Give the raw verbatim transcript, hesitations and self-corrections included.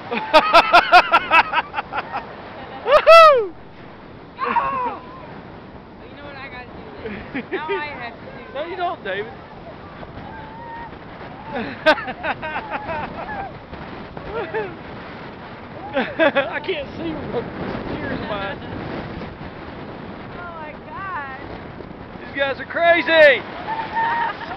Woohoo! Oh, you know what I gotta do this. Now I have to do No, you don't, David. I can't see with the tears in my eyes. Oh my god. These guys are crazy!